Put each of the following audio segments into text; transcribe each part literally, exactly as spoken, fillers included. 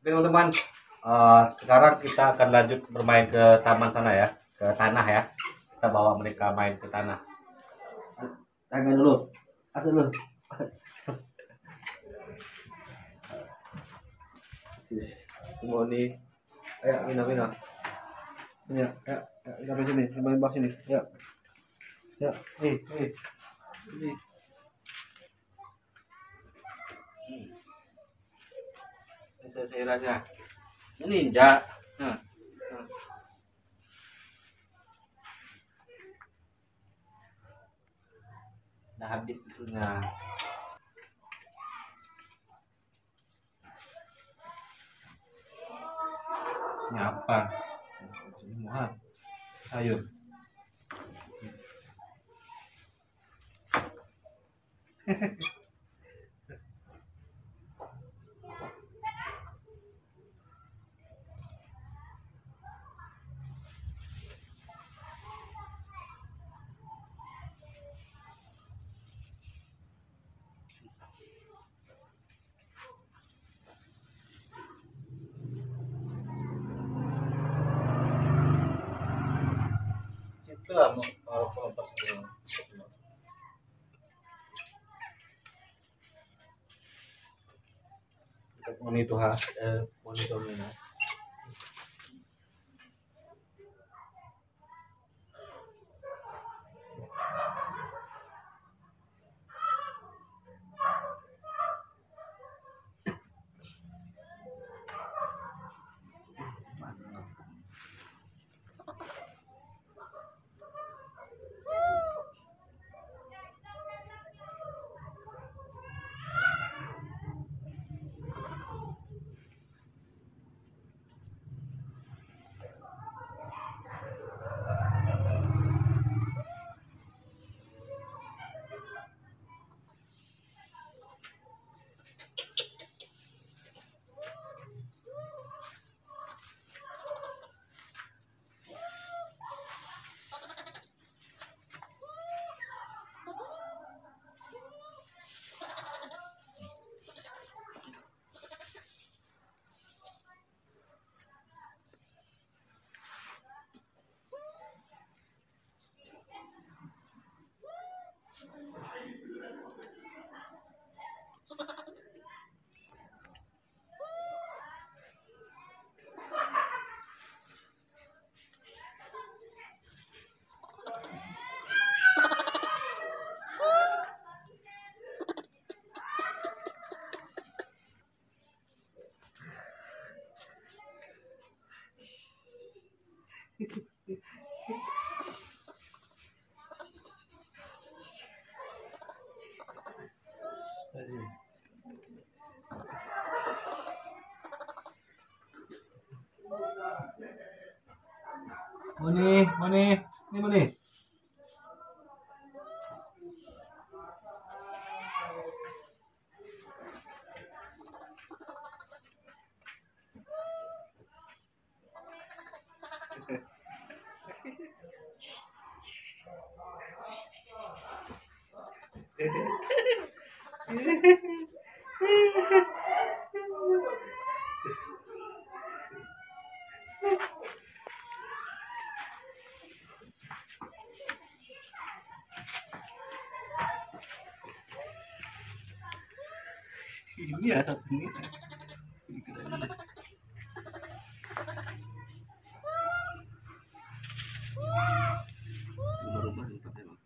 Oke teman-teman, uh, sekarang kita akan lanjut bermain ke taman sana ya, ke tanah ya. Kita bawa mereka main ke tanah. Tangan dulu, asal dulu. Mau nih, ayo Mina Mina, ini ya, ya, ya, sampai sini, sampai bawah sini, ya, ya, nih, nih, ini. Selesai aja. Ini ninja. Nah, nah. Udah habis isunya. Ini apa? Muhat. Sayur. Lah mau kalau pas monitor eh, monitornya. Mana, mana, ini mana? Ini ya satu ini. Rumah-rumah dipakai loh.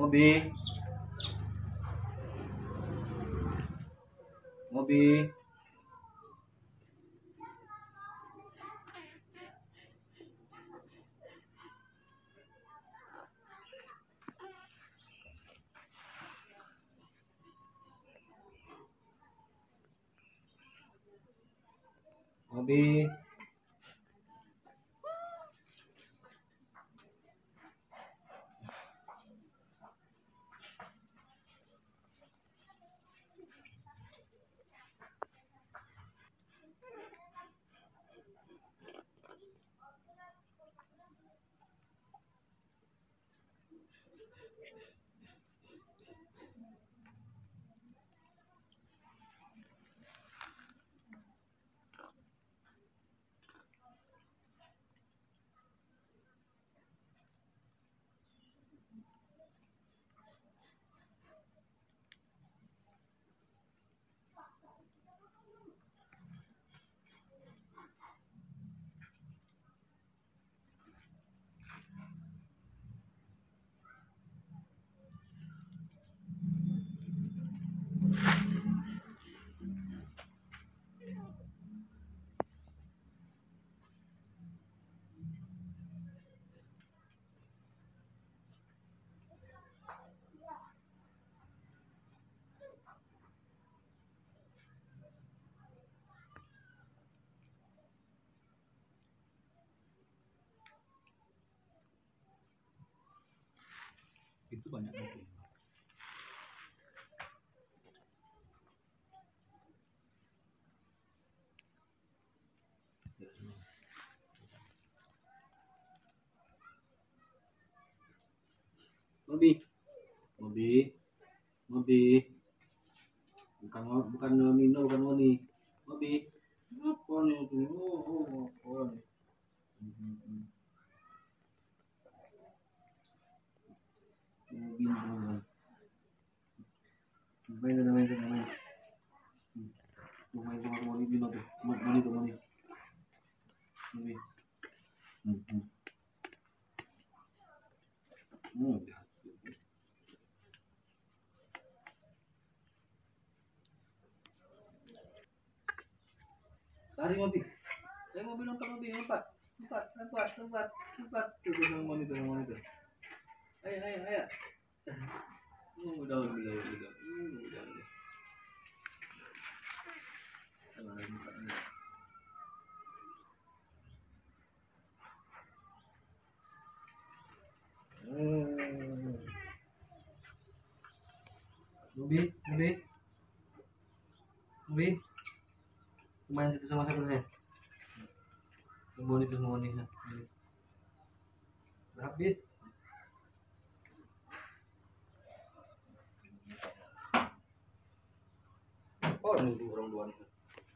mobi, mobi, mobi. Itu banyak mobi. Mobi, mobi, mobi. Bukan bukan Mino, bukan Moni. Mobi. Apa nih itu? Oh, oh, apa nih? Hmm, mobi, mobi. Main, main, main, main. Main sama Moni, Mino tuh. Moni tuh, Moni. Mobi. Hmm, hmm. Hmm. Lari mobi. Ayo mobil lompat mobil lompat. Lompat, lompat, lompat, lompat. Tuh tuh Moni tuh, Moni tuh. Ayo, ayo, ayo. Uh, udah, udah, udah, udah. Uh, udah, udah. Mobi, mobi, mobi. Main situ sama siapa saya? Moni tuh, Moni. Udah habis. Oh, nunggu orang dua nih.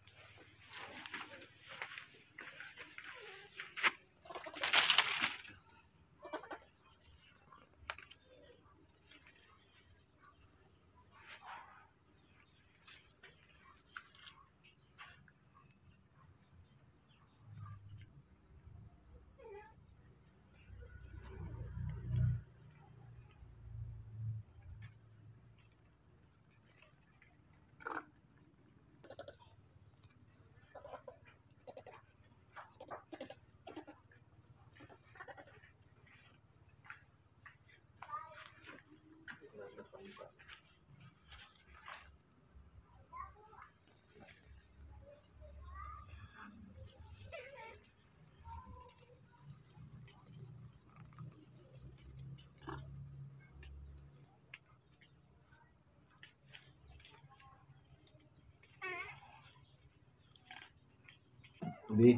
Mobi.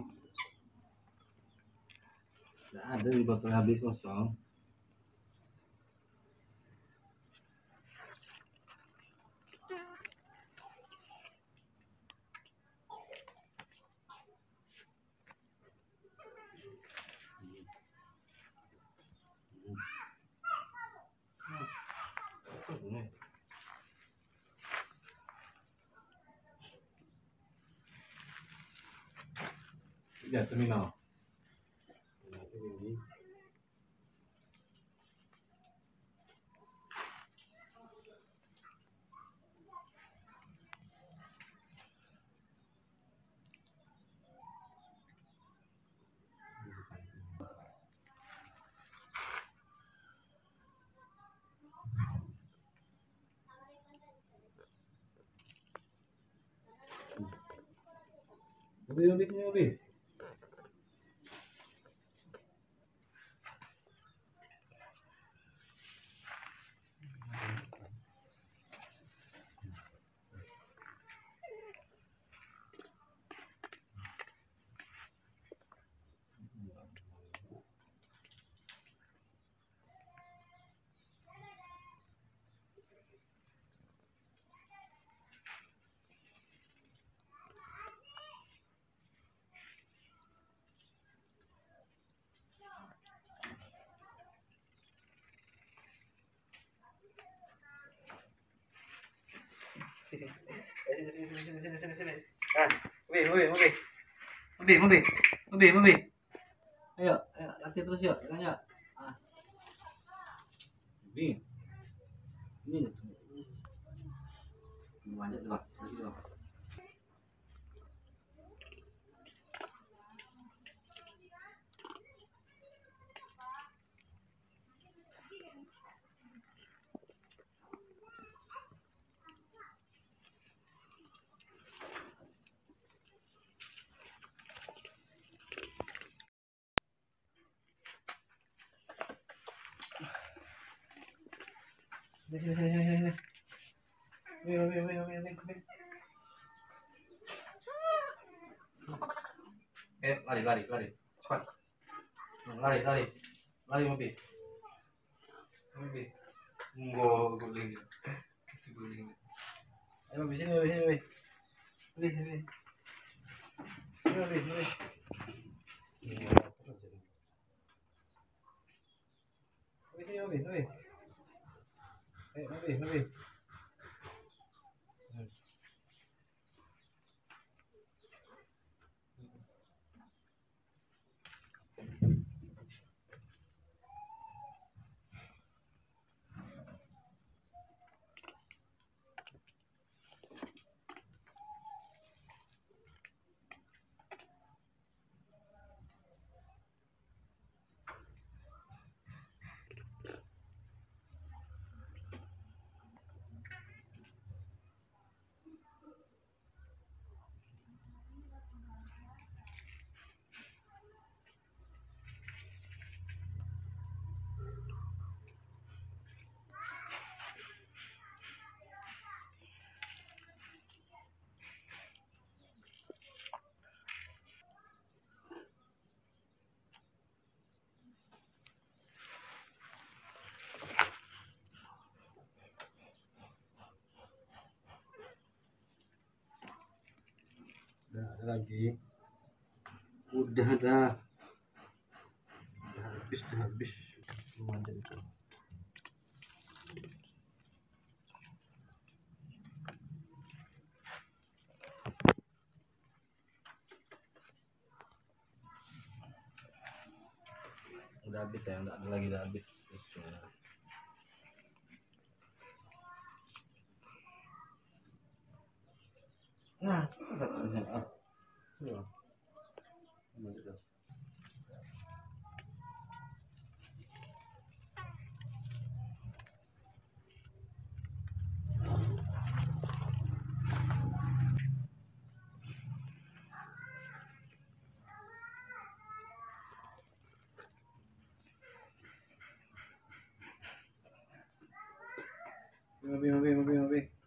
Nggak ada di botol habis kosong. Ya, terminal. Ini. Mobi, mobi, sini mobi. Sini, sini, sini, sini, sini, sini, sini. Ah, mobi, mobi, mobi. Mobi, mobi, mobi, mobi. Ayo, ayo, latih terus yuk, tanya. Ah, ini, ini, banyak tuh, Pak. Lagi tuh, Pak. Sini, sini, sini, sini, sini. Mobi, mobi, mobi, mobi, mobi, mobi. Eh, lari, lari, lari, cepat. Lari, lari, lari mobi. Mobi. Enggak, guling. Guling. Ayo mobi, sini, mobi, sini, mobi. Mobi, mobi. Sini, mobi, mobi. Mobi, sini, mobi, mobi. Eh, mobi, mobi. Udah ada lagi. Udah dah. Udah habis, udah habis. Lumayan itu. Udah habis ya, enggak ada lagi, udah habis. Nah, satunya ah. Tuh. Mobi, mobi, mobi, mobi.